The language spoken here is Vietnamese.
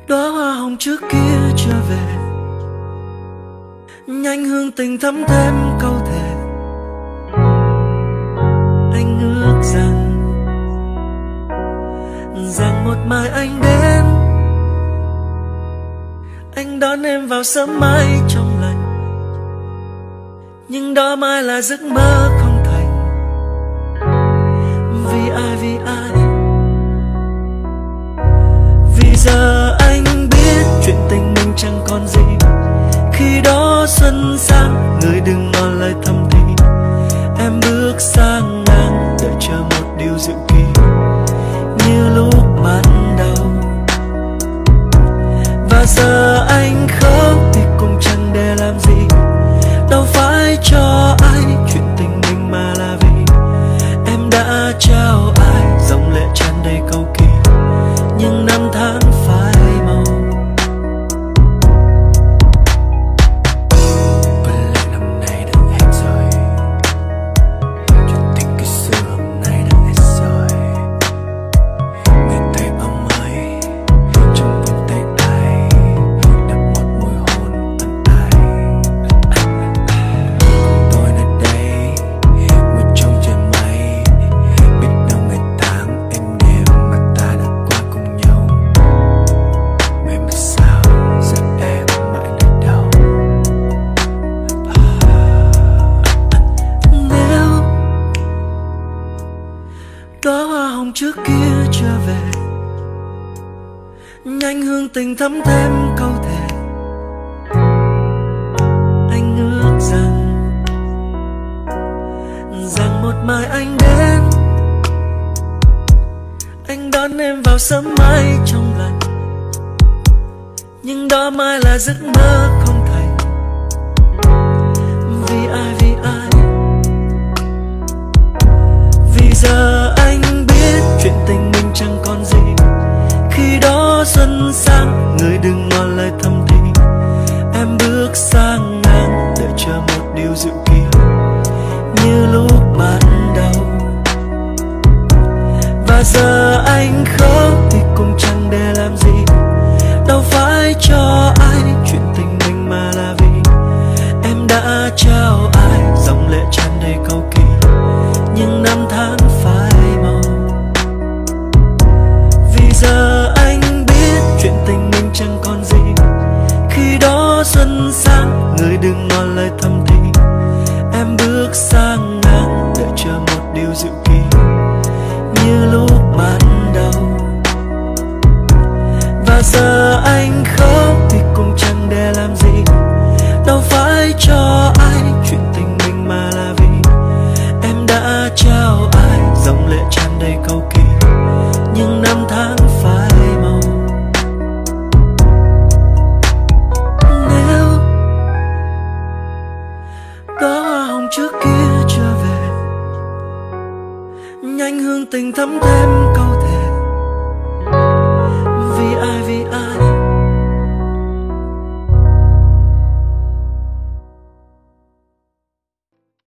Đóa hoa hồng trước kia trở về, nhanh hương tình thắm thêm câu thề. Anh ước rằng một mai anh đến, anh đón em vào sớm mai trong lành. Nhưng đó mai là giấc mơ không thành. Vì ai, vì ai? Vì giờ anh biết chuyện tình mình chẳng còn gì. Khi đó xuân sang, người đừng ngỏ lời thầm thì. Em bước sang ngang, đợi chờ một điều dự kỳ. Như lúc ban đầu. Và giờ anh khóc thì cũng chẳng để làm gì. Đâu phải cho ai chuyện tình mình mà là vì em đã trao ai dòng lệ tràn đầy cầu kỳ. Nhưng năm tháng phai màu. Có lẽ năm nay đã hết rồi, chuyện tình khi xưa hôm nay đã hết rồi. Người tay ấm ơi trong vòng tay ai, đặt một mùi hôn ân ai. Tôi nơi đây ngồi trong trời mây, biết đâu ngày tháng em đêm mà ta đã qua cùng nhau. Vậy mà sao giờ em mãi nơi đâu? Nếu đóa hoa hồng trước kia trở về, nhanh hương tình thắm thêm câu thề. Anh ước rằng một mai anh đến, anh đón em vào sớm mai trong lành. Nhưng đó mai là giấc mơ không thành. Vì ai, vì ai? Vì giờ anh biết chuyện tình mình chẳng còn gì. Khi đó xuân sang, người đừng ngỏ lời thầm thì. Em bước sang ngang, đợi chờ một điều dự kỳ. Như lúc ban đầu. Và giờ anh khóc thì cũng chẳng để làm gì. Đâu phải cho ai chuyện tình mình mà là vì em đã trao ai dòng lệ tràn đầy cầu kỳ. Nhưng năm tháng phai màu. Vì giờ anh biết chuyện tình mình chẳng còn gì. Khi đó xuân sang, người đừng ngỏ lời thầm thì. Em bước sang ngang, đợi chờ một điều dự kỳ. Như lúc ban đầu. Và giờ anh khóc thì cũng chẳng để làm gì. Đâu phải cho ai chuyện tình mình mà là vì em đã trao ai dòng lệ tràn đầy cầu kỳ. Nhưng năm tháng phai màu. Nếu đóa hoa hồng trước kia trở về, nhanh hương tình thắm thêm